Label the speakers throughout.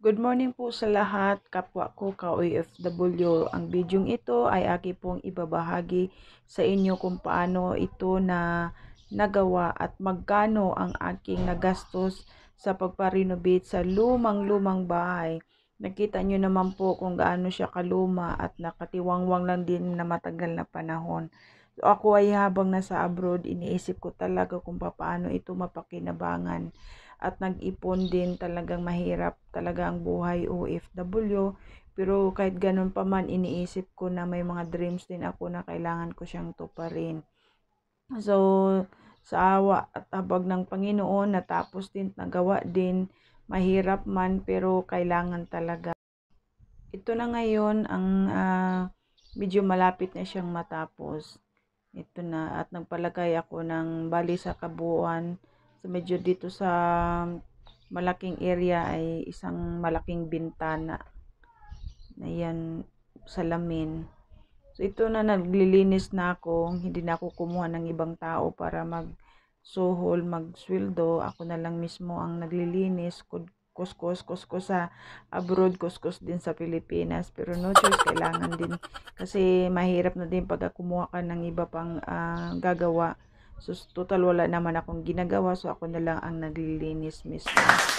Speaker 1: Good morning po sa lahat, kapwa ko ka-OFW. Ang bidyong ito ay aking pong ibabahagi sa inyo kung paano ito na nagawa at magkano ang aking nagastos sa pagpa-renovate sa lumang-lumang bahay. Nakita nyo naman po kung gaano siya kaluma at nakatiwangwang lang din na matagal na panahon. So ako ay habang nasa abroad, iniisip ko talaga kung paano ito mapakinabangan. At nag-ipon din, talagang mahirap talaga ang buhay OFW. Pero kahit ganun pa man, iniisip ko na may mga dreams din ako na kailangan ko siyang tuparin. So, sa awa at habag ng Panginoon, natapos din, nagawa din. Mahirap man, pero kailangan talaga. Ito na ngayon ang medyo malapit na siyang matapos. Ito na, at nagpalagay ako ng bali sa kabuuan. So, medyo dito sa malaking area ay isang malaking bintana na yan, salamin. So, ito na, naglilinis na ako. Hindi na ako kumuha ng ibang tao para magsuhol, magsweldo. Ako na lang mismo ang naglilinis. Kuskus sa abroad, kuskus din sa Pilipinas. Pero no choice, kailangan din. Kasi mahirap na din pag kumuha ka ng iba pang gagawa. So, total wala naman akong ginagawa. So, ako na lang ang naglilinis mismo.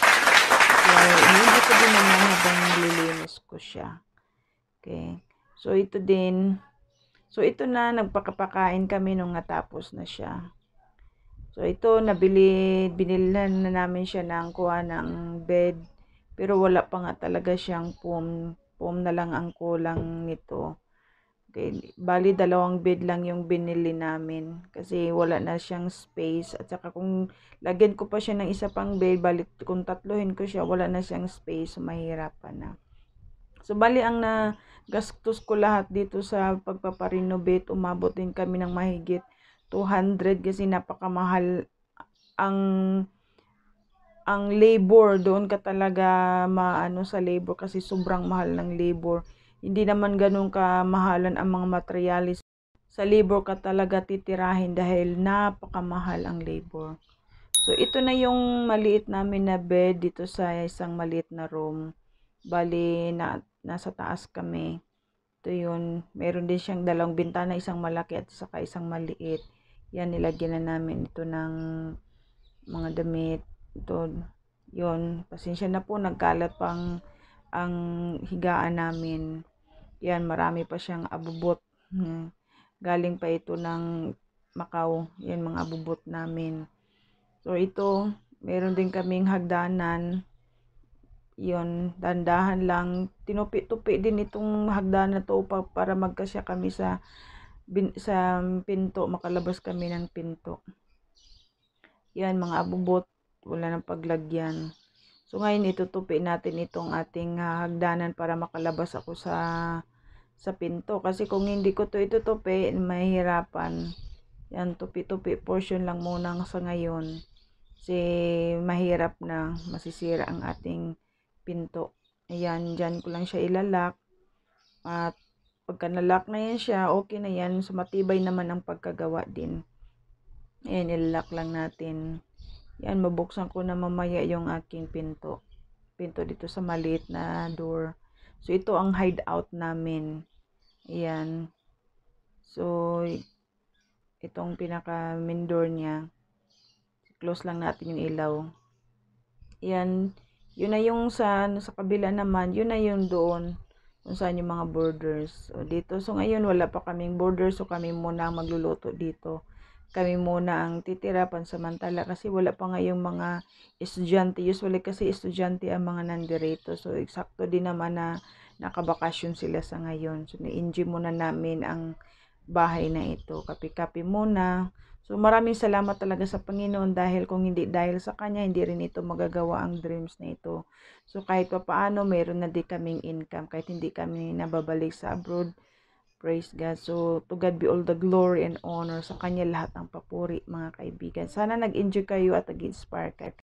Speaker 1: So, hindi ko din naman habang nililinis ko siya. Okay. So, ito din. So, ito na, nagpakapakain kami nung natapos na siya. So, ito, binilhan na namin siya ng kuha ng bed. Pero wala pa nga talaga siyang foam. Foam na lang ang kulang nito. Okay. Bali, 2 bed lang yung binili namin. Kasi wala na siyang space. At saka kung lagyan ko pa siya ng isa pang bed, bali kung tatluhin ko siya, wala na siyang space. So, mahirapan na. So, bali ang nagastos ko lahat dito sa pagpaparenovate, umabot din kami ng mahigit 200 kasi napakamahal ang labor. Doon ka talaga maano sa labor kasi sobrang mahal ng labor. Hindi naman ganun kamahalan ang mga materialis. Sa labor ka talaga titirahin dahil napakamahal ang labor. So, ito na yung maliit namin na bed dito sa isang maliit na room. Bali, nasa taas kami. Ito yun. Meron din siyang 2 bintana, isang malaki at saka isang maliit. Yan, nilagyan na namin ito ng mga damit. Ito, yun. Pasensya na po, nagkalat pang ang higaan namin. Yan, marami pa siyang abubot. Galing pa ito ng Macau. Yan, mga abubot namin. So, ito, meron din kaming hagdanan. Yun, dandahan lang. Tinupi-tupi din itong hagdanan na to para magkasya kami sa pinto. Makalabas kami ng pinto. Yan, mga abubot. Wala nang paglagyan. So, ngayon itutupi natin itong ating hagdanan para makalabas ako sa pinto. Kasi kung hindi ko to itutupi, mahirapan. Yan, tupi-tupi portion lang muna sa ngayon. Kasi mahirap na masisira ang ating pinto. Ayan, dyan ko lang siya ilalak. At pagka nalock na yan siya, okay na yan. So, matibay naman ang pagkagawa din. Ayan, ilalak lang natin. Yan, mabuksan ko na mamaya yung aking pinto. Pinto dito sa maliit na door. So, ito ang hideout namin. Ayan. So, itong pinaka main door niya. Close lang natin yung ilaw. Yan. Yun na yung sa kabila naman. Yun na yung doon. Kung saan yung mga borders. So, dito. So, ngayon wala pa kaming borders. So, kami muna ang magluluto dito. Kami muna ang titira pansamantala. Kasi wala pa nga yung mga estudyante. Usually kasi estudyante ang mga nandirito. So, eksakto din naman na nakabakasyon sila sa ngayon. So, na-enjoy muna namin ang bahay na ito. Kapi-kapi muna. So, maraming salamat talaga sa Panginoon dahil kung hindi dahil sa Kanya, hindi rin ito magagawa ang dreams na ito. So, kahit pa paano, mayroon na din kaming income. Kahit hindi kami nababalik sa abroad. Praise God. So, to God be all the glory and honor. Sa Kanya lahat ng papuri, mga kaibigan. Sana nag-enjoy kayo at nag-inspire kayo.